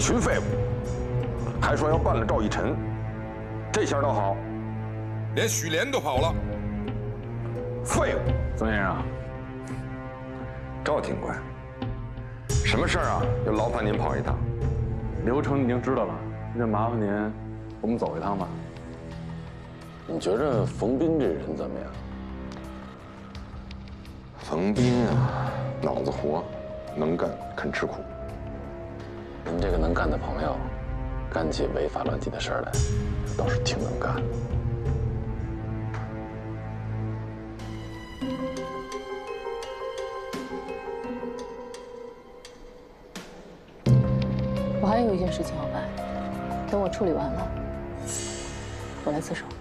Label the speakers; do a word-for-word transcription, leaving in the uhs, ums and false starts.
Speaker 1: 群废物，还说要办了赵一晨，这下倒好，
Speaker 2: 连许莲都跑了。
Speaker 1: 废物！
Speaker 3: 曾先生，
Speaker 1: 赵警官，什么事儿啊？要劳烦您跑一趟。
Speaker 3: 流程已经知道了，那麻烦您，我们走一趟吧。
Speaker 4: 你觉着冯斌这人怎么样？
Speaker 1: 冯斌啊，脑子活，能干，肯吃苦。
Speaker 4: 您这个能干的朋友，干起违法乱纪的事儿来，倒是挺能干。
Speaker 5: 我还有一件事情要办，等我处理完了，我来自首。